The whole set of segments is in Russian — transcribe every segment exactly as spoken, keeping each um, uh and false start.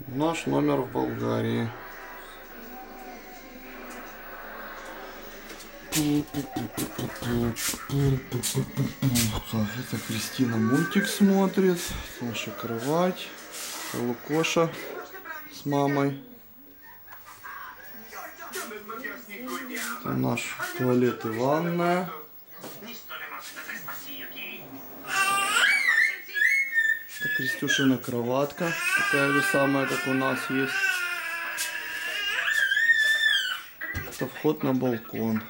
Наш номер в Болгарии. Так, это Кристина мультик смотрит. Наша кровать. Лукоша с мамой. Это наш туалет и ванная. Это Кристюшина кроватка. Такая же самая, как у нас есть. Это вход на балкон.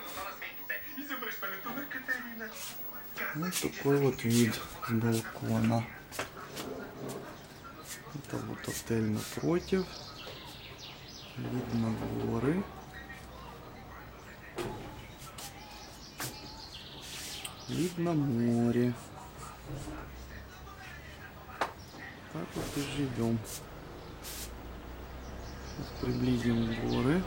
Вот такой вот вид с балкона. Это вот отель напротив. Видно горы. Видно море. Так вот и живем. Сейчас приблизим горы.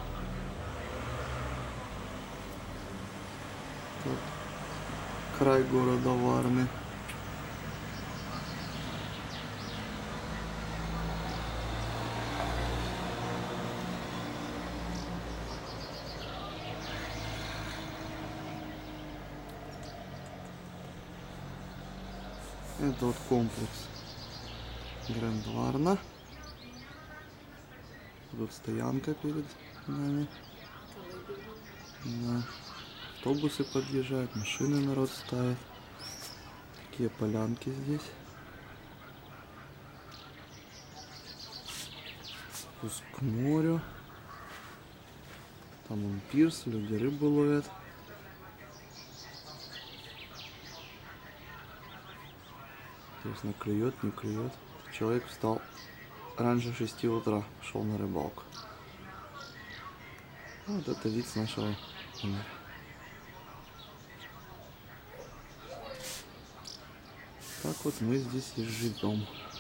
Тут край города Варны. Это вот комплекс Гранд Варна. Тут стоянка перед нами. Да. Автобусы подъезжают, машины народ ставит. Такие полянки здесь. Спуск к морю. Там он пирс, люди рыбу ловят. Интересно, клюет, не клюет. Человек встал раньше шести утра, шел на рыбалку. Вот это вид с нашего номера. Так вот мы здесь и живем.